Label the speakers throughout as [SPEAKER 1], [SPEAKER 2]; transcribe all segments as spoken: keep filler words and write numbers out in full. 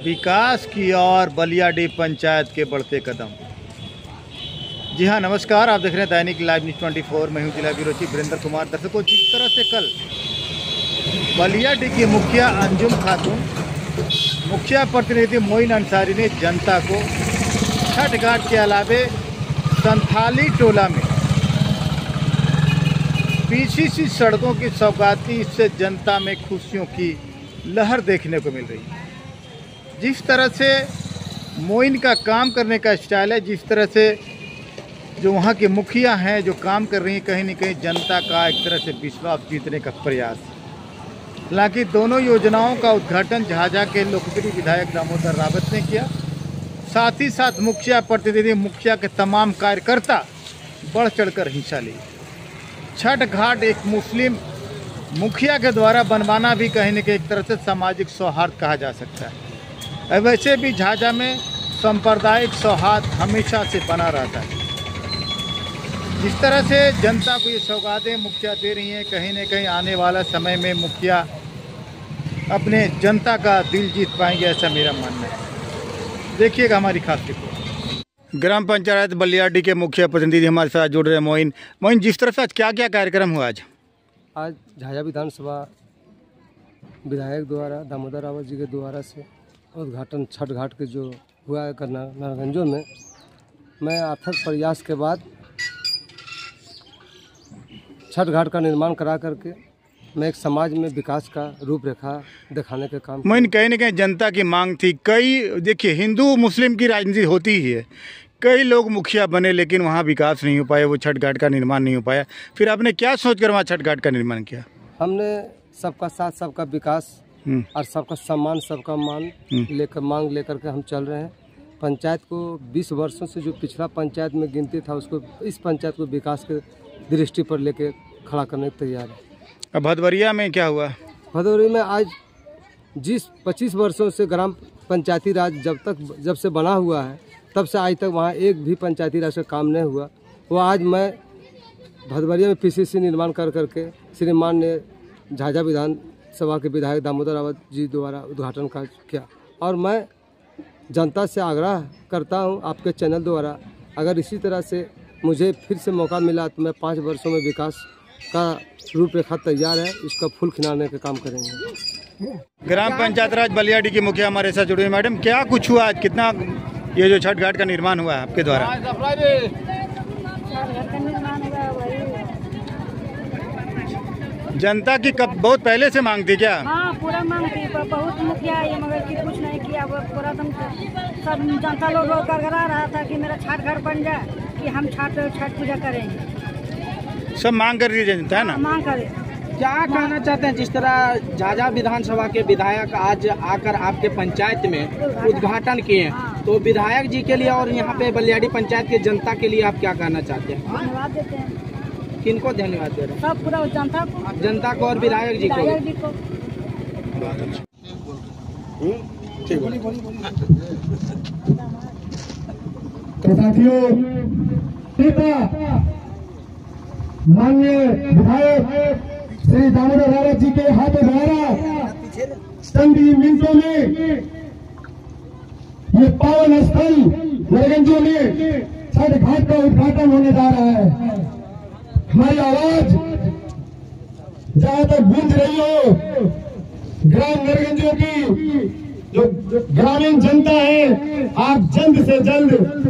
[SPEAKER 1] विकास की ओर बलियाडीह पंचायत के बढ़ते कदम। जी हाँ, नमस्कार, आप देख रहे हैं दैनिक लाइव न्यूज़ चौबीस। मैं हूं जिला ब्यूरो चीफ वीरेंद्र कुमार। दर्शकों, जिस तरह से कल बलियाडीह की मुखिया अंजुम खातून, मुखिया प्रतिनिधि मोइन अंसारी ने जनता को छठ घाट के अलावे संथाली टोला में पीछी सी सड़कों की सौगाती, इससे जनता में खुशियों की लहर देखने को मिल रही है। जिस तरह से मोइन का काम करने का स्टाइल है, जिस तरह से जो वहाँ की मुखिया हैं जो काम कर रही हैं, कहीं न कहीं जनता का एक तरह से विश्वास जीतने का प्रयास। हालांकि दोनों योजनाओं का उद्घाटन झाझा के लोकप्रिय विधायक दामोदर रावत ने किया। साथ ही साथ मुखिया प्रतिनिधि, मुखिया के तमाम कार्यकर्ता बढ़ चढ़कर हिस्सा लिए। छठ घाट एक मुस्लिम मुखिया के द्वारा बनवाना भी कहीं न कहीं एक तरह से सामाजिक सौहार्द कहा जा सकता है। वैसे भी झाझा में सांप्रदायिक सौहार्द हमेशा से बना रहता है। जिस तरह से जनता को ये सौगातें मुखिया दे रही हैं, कहीं न कहीं आने वाला समय में मुखिया अपने जनता का दिल जीत पाएंगे, ऐसा मेरा मानना है। देखिएगा हमारी खास रिपोर्ट। ग्राम पंचायत बलियाडीह के मुखिया प्रतिनिधि हमारे साथ जुड़ रहे हैं मोइन। मोइन, जिस तरह से आज क्या क्या कार्यक्रम हुआ? आज
[SPEAKER 2] आज झाझा विधानसभा विधायक द्वारा दामोदर रावत जी के द्वारा से उद्घाटन छठ घाट के जो हुआ है करना नारगंजों में, मैं अथक प्रयास के बाद छठ घाट का निर्माण करा करके मैं एक समाज में विकास का रूपरेखा दिखाने के काम।
[SPEAKER 1] मोइन, कहीं न कहीं जनता की मांग थी। कई देखिए, हिंदू मुस्लिम की राजनीति होती ही है। कई लोग मुखिया बने लेकिन वहाँ विकास नहीं हो पाया, वो छठ घाट का निर्माण नहीं हो पाया। फिर आपने क्या सोचकर वहाँ छठ घाट का निर्माण किया?
[SPEAKER 2] हमने सबका साथ, सबका विकास और सबका सम्मान, सबका मान लेकर मांग लेकर के हम चल रहे हैं। पंचायत को बीस वर्षों से जो पिछला पंचायत में गिनती था, उसको इस पंचायत को विकास के दृष्टि पर लेके खड़ा करने को तैयार है।
[SPEAKER 1] अब भदवरिया में क्या हुआ?
[SPEAKER 2] भदवरिया में आज जिस पच्चीस वर्षों से ग्राम पंचायती राज जब तक जब से बना हुआ है, तब से आज तक वहाँ एक भी पंचायती राज का काम नहीं हुआ। वो आज मैं भदवरिया में पीसीसी निर्माण कर करके श्रीमान ने झाझा विधानसभा के विधायक दामोदर रावत जी द्वारा उद्घाटन का किया। और मैं जनता से आग्रह करता हूं आपके चैनल द्वारा, अगर इसी तरह से मुझे फिर से मौका मिला तो मैं पाँच वर्षों में विकास का रूपरेखा तैयार है, इसका फूल खिलाने का काम करेंगे।
[SPEAKER 1] ग्राम पंचायत राज बलियाडीह की मुखिया हमारे साथ जुड़े। मैडम, क्या कुछ हुआ आज? कितना ये जो छठ घाट का निर्माण हुआ है आपके द्वारा? जनता की कब बहुत पहले से मांग थी क्या?
[SPEAKER 3] हाँ, पूरा मांग थी, बहुत मुखिया है मगर कि कुछ नहीं किया। वो पूरा दम सब जनता लोग करगरा रहा था कि मेरा छठ घर बन जाए, कि हम छठ छठ पूजा करेंगे।
[SPEAKER 1] सब मांग कर रही है जनता, है ना?
[SPEAKER 3] मांग करे।
[SPEAKER 4] क्या कहना चाहते हैं? जिस तरह झाझा विधानसभा के विधायक आज आकर आपके पंचायत में उद्घाटन किए, तो विधायक जी के लिए और यहाँ पे बलियाडीह पंचायत के जनता के लिए आप क्या कहना चाहते हैं?
[SPEAKER 3] धन्यवाद देते हैं।
[SPEAKER 4] किनको धन्यवाद दे रहे हैं?
[SPEAKER 3] सब पूरा जनता को,
[SPEAKER 4] जनता को और विधायक जी को।
[SPEAKER 3] विधायक जी को।
[SPEAKER 5] माननीय विधायक श्री दामोदर रावत जी के हाथ द्वारा चंद ही मिनटों में ये पावन स्थल नारगंजों में छठ घाट का उद्घाटन होने जा रहा है। हमारी आवाज जहां तक गूंज रही हो, ग्राम नारगंजों की जो ग्रामीण जनता है, आप जल्द से जल्द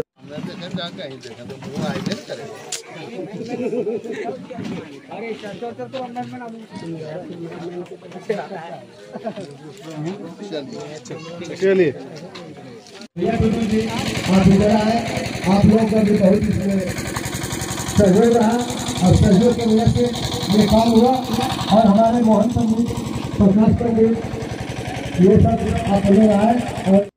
[SPEAKER 1] चलिए
[SPEAKER 5] आप लोगों का भी बहुत इसमें सहयोग रहा और सहयोग की वजह से ये काम हुआ। और हमारे मोहन पंडित प्रकाश पंडित ये सब आप लोग आए और